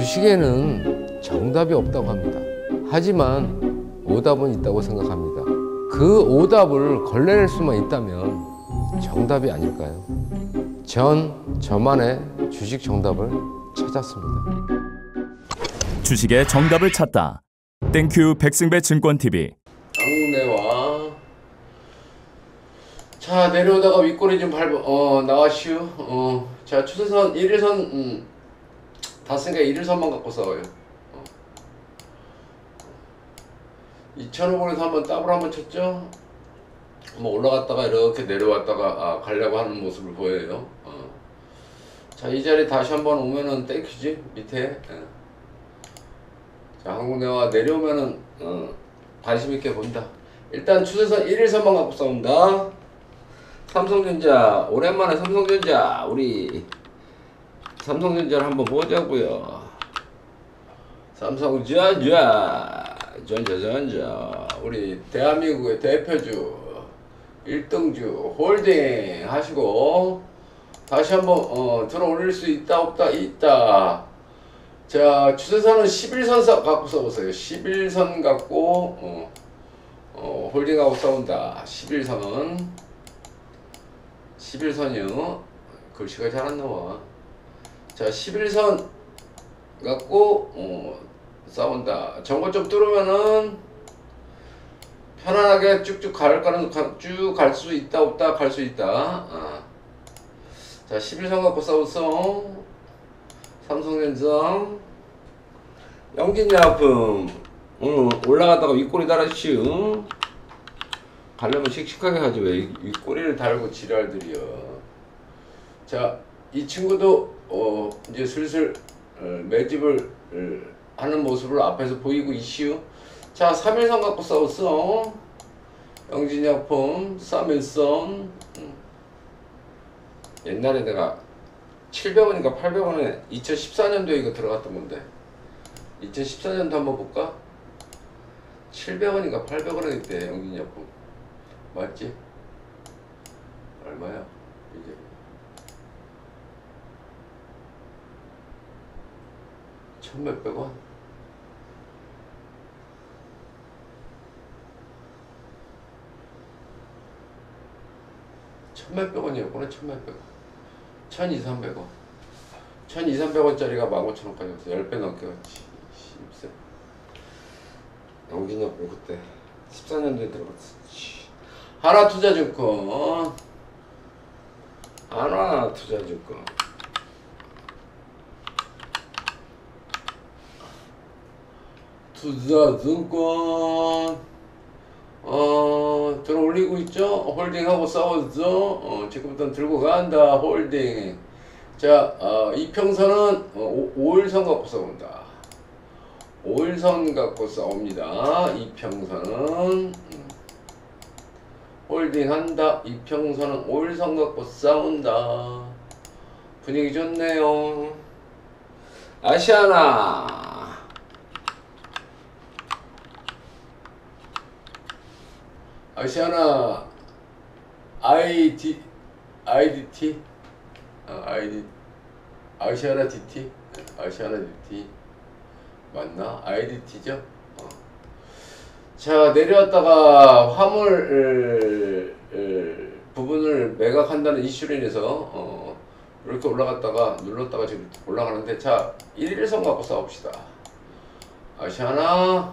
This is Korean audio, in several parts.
주식에는 정답이 없다고 합니다. 하지만 오답은 있다고 생각합니다. 그 오답을 걸러낼 수만 있다면 정답이 아닐까요? 전 저만의 주식 정답을 찾았습니다. 주식의 정답을 찾다. 땡큐 백승배 증권TV. 강내와 자 내려오다가 윗꼬리 좀 나가시오. 자 추세선 1일선 다 쓰니까 1일선만 갖고 싸워요. 2,500원에서 한번 더블 한번 쳤죠. 한번 올라갔다가 이렇게 내려왔다가 가려고 하는 모습을 보여요. 자 이 자리 다시 한번 오면은 땡큐지 밑에. 자 한국내와 내려오면은 관심 있게 본다. 일단 추세선 1일선만 갖고 싸운다. 삼성전자 오랜만에 삼성전자 우리 삼성전자를 한번 보자고요. 삼성전자 전자 우리 대한민국의 대표주 1등주 홀딩 하시고 다시 한번 들어 올릴 수 있다 없다 있다. 자 추세선은 11선 갖고 써보세요. 11선 갖고 홀딩하고 싸운다. 11선이요. 글씨가 잘 안 나와. 자 11선 갖고 싸운다. 정보 좀 뚫으면은 편안하게 쭉쭉 쭉 갈 수 있다 없다 갈 수 있다. 자 11선 갖고 싸웠어. 삼성전자 영진약품 올라갔다가 윗꼬리 달았슈. 가려면 씩씩하게 하지 왜 윗꼬리를 달고 지랄들이여. 자 이 친구도 이제 슬슬 매집을 하는 모습을 앞에서 보이고 있슈. 자 3일선 갖고 싸웠어. 영진약품 3일선. 옛날에 내가 700원인가 800원에 2014년도에 이거 들어갔던 건데 2014년도 한번 볼까? 700원인가 800원에 그때 영진약품 맞지? 얼마야 이게? 천몇백 원? 천몇백 원이었구나. 천몇백 원. 1200, 300원. 1200원짜리가 15,000원까지 왔어. 10배 넘게 왔지. 10세. 영진약품 그때 14년도에 들어갔었지. 하나투자증권. 하나투자증권. 투자증권. 들어 올리고 있죠? 홀딩하고 싸웠죠? 지금부터는 들고 간다. 홀딩. 자, 이평선은 5일선 갖고 싸운다. 5일선 갖고 싸웁니다. 이평선은 홀딩한다. 이평선은 5일선 갖고 싸운다. 분위기 좋네요. 아시아나 IDT 아시아나 DT 아시아나 DT 맞나? IDT죠? 자 내려왔다가 화물 부분을 매각한다는 이슈로 인해서 이렇게 올라갔다가 눌렀다가 지금 올라가는데 자 1일선 갖고 싸웁시다. 아시아나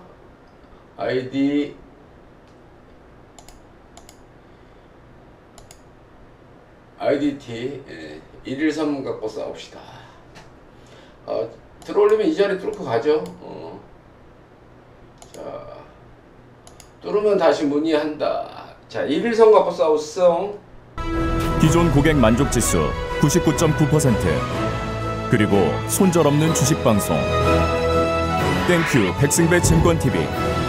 IDT 113 갖고 싸웁시다. 들어올리면 이 자리 뚫고 가죠. 자 뚫으면 다시 문의한다. 자 1일선 갖고 싸웠어. 기존 고객 만족지수 99.9%. 그리고 손절없는 주식방송 땡큐 백승배 증권TV.